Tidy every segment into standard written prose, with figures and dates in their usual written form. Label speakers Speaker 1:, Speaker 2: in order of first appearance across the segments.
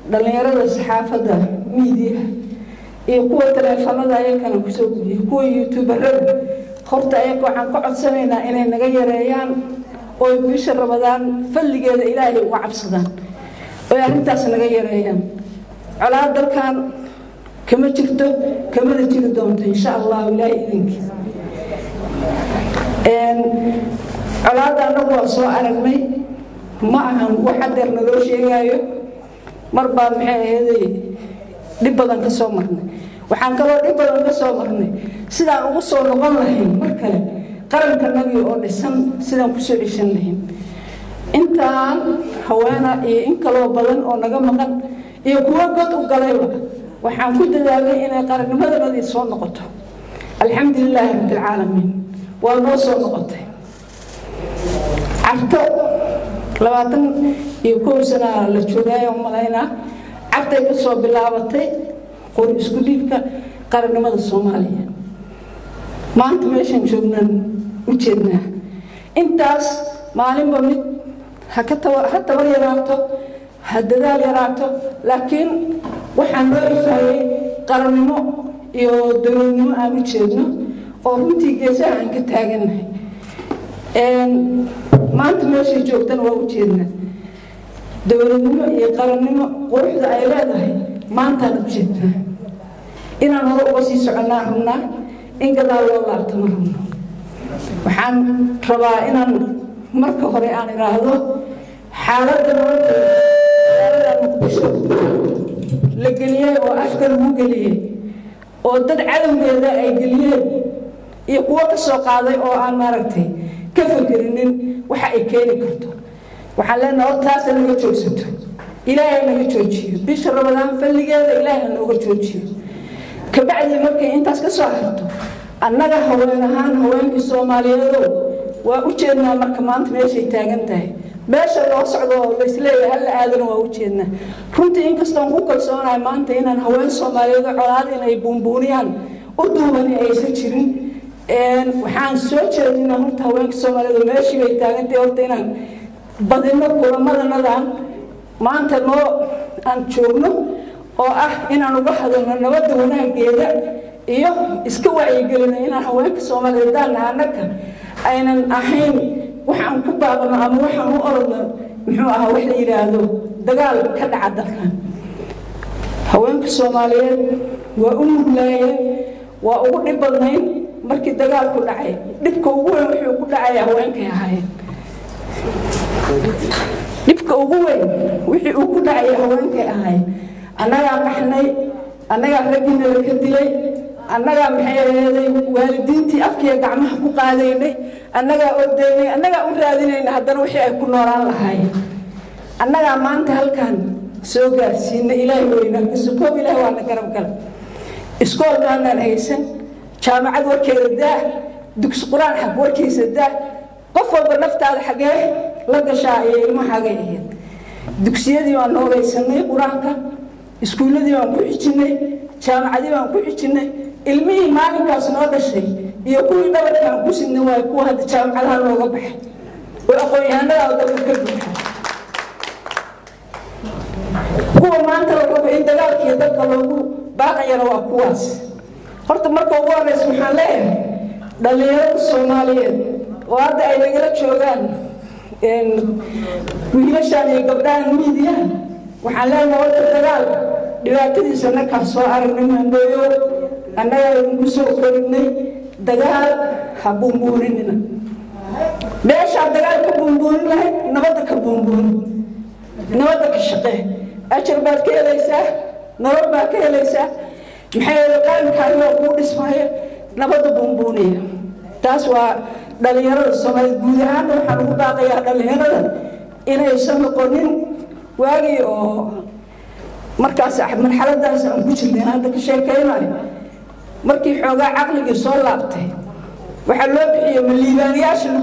Speaker 1: dhalinyarada saxaafadda media iyo kuwa telefoonada ayagana ku soo gudbiyay kuwa youtuberada horta ayaga waxaan ka codsanaynaa inay naga yareeyaan oo bisha Ramadaan falligeeda Ilaahay uga cabsadaan oo arrintaas naga yareeyaan colaad dalkan kama jirto kama jiri doonto insha Allah Ilaahay idinkiisa colaadda anagu waa soo aragnay ma ahan waxa deerna loo sheegayo marba maxay ahayd dib badan ka soo marnay waxaan kaloo dib badan ka soo marnay sidaan ugu soo noqon lahayn mar kale qarankanagi oo dhisan sidaan ku soo cishan lahayn intaan haweena iyo in kaloo badan oo naga maqan iyo kuwa god u galayba waxaan ku dadaalay inay qarannimadii soo noqoto alxamdulillah rabbil caalamiin waa noo soo noqotay عرض لواتن يكون سنة للشجاع وملاينا عرض يكسر بلاوتي قول إسكوليك قرن ماذا الصومالية ما أنت ماشين شغلنا وجدنا إنتاس معلم بميت حتى وري راتو هددال راتو لكن وحنا رفاي قرن ما يودون ما أمشينا أو تيجي عنك تاجنا ما أنت ماشي جوكتنا ووجدنا دولنا يقارننا قرحة عيلاتها ما أنت نبجدنا إن أنا هو بسيس عناهنا إن قدر الله تمرنا وحن ربا إن مركه هريان هذا حالتنا مقبشة لقليه وأفكار مقليه ودد عدم هذا أي قليه يقوى السوق هذا أو أنا مرتي كفكرين وحقي كيني كرتو وحلنا أطاس اللي جوزته إلهي اللي جوزيه بيش رمضان فاللي جاء إلهي اللي جوزيه كبعد مركي أنت كسرته أننا هوانهان هوان الصوماليين وأوجدنا مركمان ماشي تاجنته باش الله صعده ليسليه هلا آذن وأوجدنا كنت إنك استنقوك الصونا ما أنت هنا هوان الصوماليين عرادين يبونبونيان ودوبني أي سجين waxaan soo jeedinaa horta haweenka Soomaaliyeed meeshii bay taagantay horta inaan badino kulamadan maanta noo aan joogno oo ah inaan uga hadalno nabadda wanaageeda iyo iska wacyigelino inaan haweenka Soomaaliyeed anaka aynan ahayn waxaan ku baabano ama waxaan u orodno muxuu ahaa wax la yiraahdo dagaal ka dhaca dalkan haweenka Soomaaliyeed waa u muglaayeen waa ugu dhib badnayn markii dagaalku dhacay dibka ugu weyn wuxuu ku dhacay haweenka ahaayeen dibka ugu weyn wixii uu ku dhacay haweenka ahaayeen anaga qaxnay anaga ragina la ka dilay anaga maxay ahayd waalidiintii afkiya gacmaha ku qaadaynay anaga ordaynay anaga u raadinayna haddana wixii ay ku noolaan lahaayeen anaga maanta halkan soo gaarsiinay ilaahay weyna kasoo ilaahay waa garab gal iskoolkan haysan jaamacad warkeeda daa dugsi quraan xaq warkiisa daa qof walba naftaada xagee la gashaa iyo ilmahaga ahayd dugsiyadii waan nooleysanay quraanka iskuuladii waan ku xijinay jaamacadii waan ku xijinay ilmihii maalinkaas noo dhashay iyo kuwii dhabarkan ku sinay way ku hadda jaamacadaha looga baxay oo aqoon-yahanada dalka ka buuxa kuwa maanta la rabo in dagaalkii dalka loogu baaqayana waa kuwaas horta marka ugu horeysa waxaan leeyahay dhalinyarada Soomaaliyeed oo hadda ay nagala joogaan wiilashan iyo gabdhahan media waxaan leenahay horta dagaal dhibaatadiisa ka soo aragnay mandooyo annaga ugu soo korinay dagaal ha buunbuurinina meesha dagaal ka buunbuurin lahayd nabadda ka buunbuurin nabadda ka shaqee ajar baad ka helaysaa nolol baad ka helaysaa maxay qarankaan ugu dhismayo nabadda buunbuuniya taas waa dhalinyarada Soomaaliyeed guud ahaan waxaan ugu baaqayaa dhalinyarada inay soo noqonin waagi oo markaas marxaladaas aan ku jirnay hadda ka sheekaynayo markii xoogaa caqliga soo laabtay waxa loo bixiyay maliibaaniyaasha lagu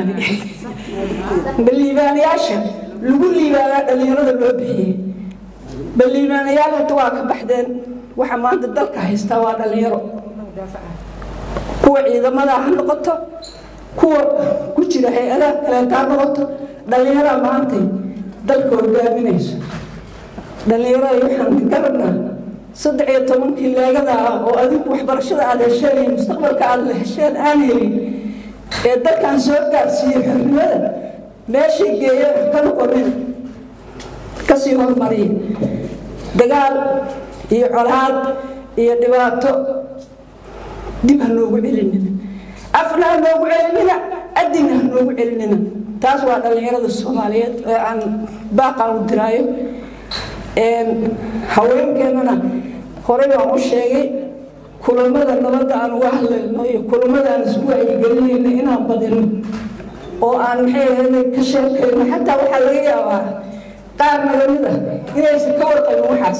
Speaker 1: liibaanay dhalinyarada loo bixiyay maliibaaniyaal hadda waa ka baxdeen waxa maanta dalka haysta waa dhalinyaro kuwa ciidamada ha noqoto kuwa ku jira hay'adaha kale ka noqoto dhalinyaro maanta dalka hogaaminayso dhalinyarada waxaan ka rabnaa 13 kiilaagada oo adigu waxbarashada aad hesheen mustaqbalka aad hesheen aan helin ee dadkan soo gaarsiiyay xirnimada meeshii geeyo ka noqonay ka sii hormariyay dagaal iyo colaad iyo dhibaato dib ha noogu celinina afna ha noogu celinina adina ha noogu celinina taas waa dhalinyarada Soomaaliyeed ee aan baaqan u diraayo haweenkeena hore waan u sheegay kulamada nabadda aan uga hadlayno iyo kulamada aan isku wacyigelinayno inaan badino oo aan maxay ka sheekayno xataa waxaa laga yaabaa qaar naga mid ah inaysan ka warqabin waxaas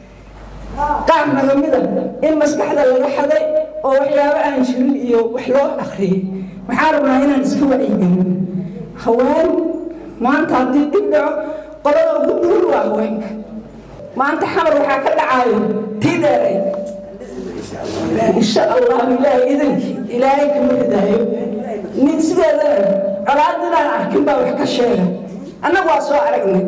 Speaker 1: qaar naga mid ah in maskaxda laga xaday oo waxyaabo aan jirin iyo wax loo akhriyay waxaan rabnaa inaan isku wacyigelino haween maanta haddii dib dhaco qolada ugu dul waa haweenka maanta xamar waxaa ka dhacayo tii dheeray insha allah ilaahay kama ridaayo nin sideedana colaadinaan arkin baa wax ka sheega annagu waa soo aragnay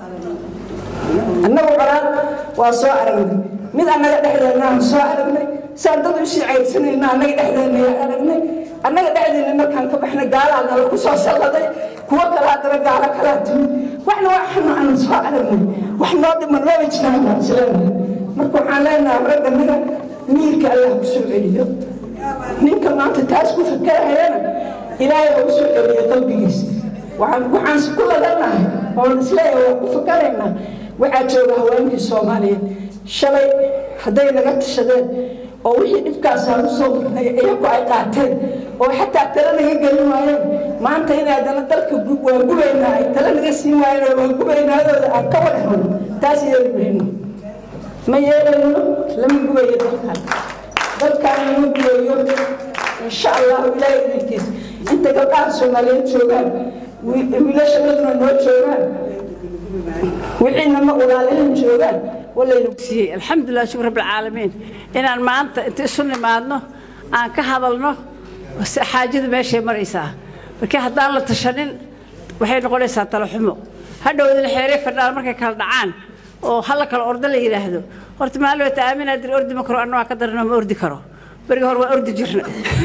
Speaker 1: annagu colaad waa soo aragnay mid annaga dhexdeena aan soo aragnay saan dad u sii caydsanayna annaga dhexdeena aragnay annaga dhexdeena markaan ka baxnay gaalaadna lagu soo salladay kuwa kale haddana gaalo kalaa timid waxna waxna aan soo aragnay wax noo dhiman maba jiraan baan islaamay marka waxaan leenahay ragga miirka allah ku soo celiyo ninka maanta taas ku fakarayana ilaahay u soo celiyo qalbigiisa waxaan ku ladanahay oo isleeyahay waa ku fakaraynaa waxaa jooga haweenkii Soomaaliyeed shalay hadday naga tashadeen oo wixii dhibkaas aan u soo marnay iyagu ay qaateen oo xataa tala naga gelin waayeen maanta inay dana dalka waa gubaynaa ay tala naga siin waayeen waa gubaynaadooda aan ka wadahno taas yeelmayno ma yeelayno lama gubayo dalkan inuu gubayo insha allah ilaahay idinkiis inta gabdhaha Soomaaliyeed joogaan wiilashaduna noo joogaan وحين ما قلالهم جوجان ولا ينقصي الحمد لله شكر رب العالمين إن ما أنت سنة ما أنه أنا كهذا حاجة ماشي مريسة بكيه دار التشنين وحين نقول إنسان تلحمه هذا هو الحريف النار مركي كالدعان وخلك الأرض اللي يلهده قلت ما له تأمين أدري الأرض مكرو أنه قدر إنه أرض كرو برجع هو أرض جرنا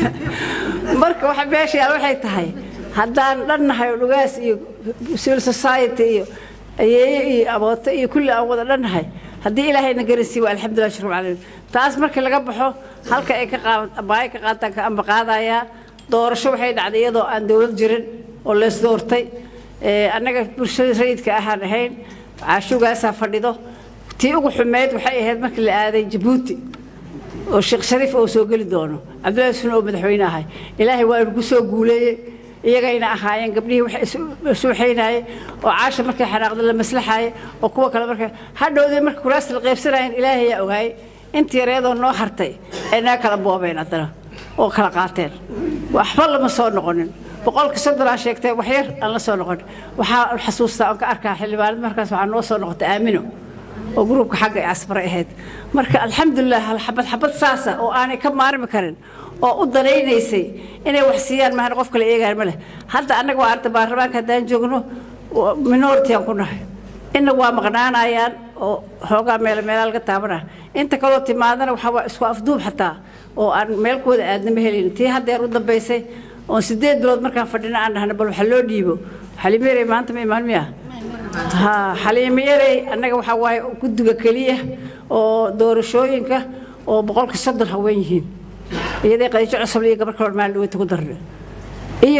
Speaker 1: مركي واحد ماشي على واحد تهاي هذا لنا هاي لقاس سيل سوسايتي أي أبغى كل أبغى لنا هاي هدي إلهي نجرسي والحمد لله شكر عليه تاس مركي لقبحه هلك إيك بايك قاتك أم بقاضا يا دور شو حيد عادية دو أن دولة جرن ولا صدورتي أنا برشة ريد كأهل هين عاشوا جالس فرديده تيجوا حماية وحي هذا مركي هذا جيبوتي والشيخ شريف أو سوق الدونه عبد الله سنو مدحوينا هاي إلهي وأرجو سوق قولي iyagayna ahaayeen gabdhihii waxay soo xeynay oo caasha markay xanaaqda la maslaxay oo kuwa kale markay hadhowday markay kuraas la qaybsanayeen ilaahay yaa ogaay intii yareedoo noo hartay ayna kala boobeen adana oo kala qaateen waxba lama soo noqonin boqolka saddex sheegtay wax yar aan la soo noqon waxa xasuustaa aan ka arkaa xildhibaanad markaas waxa noo soo noqotay aamino oo groupka xagga asbar ahayd marka alxamdulillah hal xabad saasa oo aanay ka maarmi karin oo u danaynaysay inay wax siiyaan ma qof kale eegaan ma leh hadda anaga waa arta baarlamaanka hadaan joogno minority aan ku nahay inna waa maqnaanayaan oo xoogaa meel laga taabana inta kale timaadana waxa isku afduub xataa oo aan meelkooda aadna helin tii hadda u dambeysay oo 8 bilood markaan fadhina aan dhahna bal waxa loo dhiibo xalimeeray maanta ma imaan miya ha xalimeeray anaga waxa waay guddiga kaliya oo doorashooyinka oo boqolka 3 haween yihiin iyadoo qeexo cusub iyo gabar kale maal way ku darnay iyo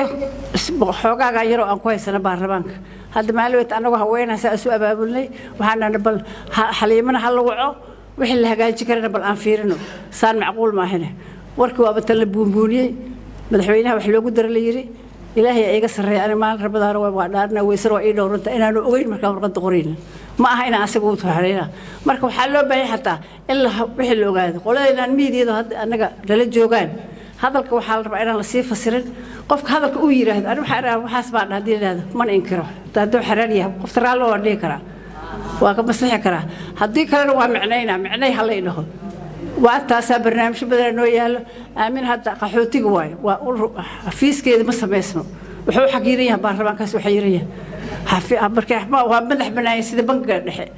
Speaker 1: xogaaga yar oo aan ku haysana baarlamaanka hadda maal way anagu haweenaysa asu abaabulnay waxaan bal xaliimana hal waco wixii la hagaaji karana bal aan fiirino saan macquul ma ahane warkii waa batal buunbuuniyay madaxweynaha wax loogu dar la yiri ilaahay iga sareeyay ana maal rabadana waa dhaarna weysar waa ii dhowranta inaanu ogeyn markaa warqad qorin ma aha inaan asagu u taxareena marka waxa loo baahay xataa in la wixii la ogaado qoladeenan miidiyada hadda anaga dala joogan hadalka waxa la rabaa inaan la sii fasirin qofka hadalka uu yiraahdo anigu waxaas baan hadii leeyahay man inkiro taado xaraariya qof taraalo oo dhigi kara waa ka maslaxa kara hadii kale waa macnay hal ay dhaho waa taas barnaamij badan oo yaalo aamin hadda qaxootiga waay waa xafiiskeeda ma sameysno wuxuu xaqiirinaya baarlamaankaas waxa yiraya markay waa madax banaayay sida bankiga dhexe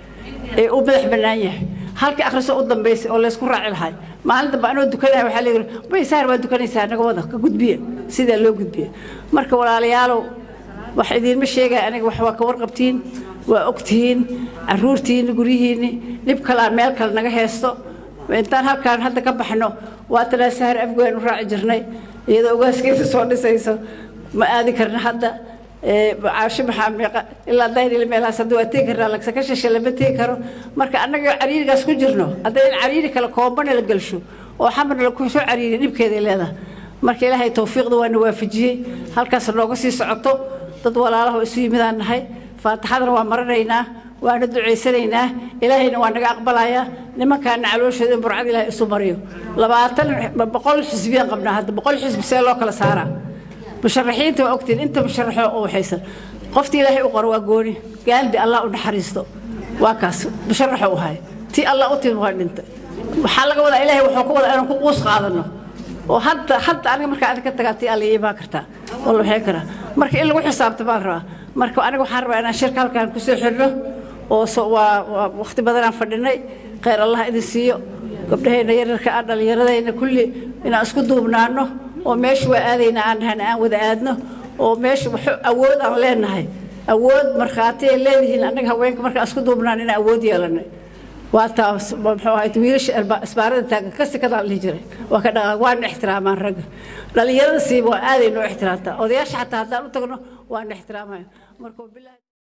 Speaker 2: u madax bannaan yahay halka akhriso u dambeysay oo la isku raaci lahay maalinta baan oo dukanay waxa la yiri baysaar waa dukanaysaa naga wada ka gudbiya sida loo gudbiya marka walaalayaal wax idin ma sheegay aniga wax waa ka warqabtiin waa ogtiin caruurtiin gurihiini dib kala meel kale naga heesto intaan halkaan hadda ka baxno waa tala sahar afgaan u raaci jirnay iyadoo ugaaskeeda soo dhisayso ma aadi karna hadda عاش محمد إلا داير اللي ملا صدوا تيجر لك سكش اللي بتيجره مركا أنا عرير جالس كجرنا هذا العرير كلا كومبن اللي جلشوا وحمد لكم شو عرير نبكي هذا مركا له هي توفيق دوان وافجي هالكسر لوجسي صعطوا تطول على اسمي مثلا هاي فتحضر ومرينا وندعي سرينا إلهنا وانا أقبلها لما كان علوش هذا برعد إلى الصبريو لبعتن بقول حزبيا قبلنا هذا بقول حزب سيلو كلا سارة مشرحين توقتين أنت مشرحه أو حيسن قفت إلهي أقرأ قولي قال دي الله ونحرسته وكاس مشرحه هاي تي الله أوتي مغني أنت وحلقة ولا إلهي وحكومة أنا كوس قاعدنا وحتى أنا مركا أنا كنت قالتي الله يباكرتا والله هيكرا مركا إلا وحساب تبارها مركا أنا وحرب أنا شركة كان كسر حره ووقت بدنا فردنا خير الله إذا سيو قبل هنا يرك أنا يردين كل إن أسكتوا بنانه ومش وآذينا عنها أنا وذأذنا ومش أود عن لنا هاي أود مرخاتي اللي هنا أنك هوينك مرخ أسكتوا بناننا أود يلنا وقتها هاي تويلش أسبارة تاج كسر كذا الهجرة وكذا وان احترام الرجل لا يرسي وآذي إنه احترامته وذيش حتى هذا نتقنه وان احترامه مركب بالله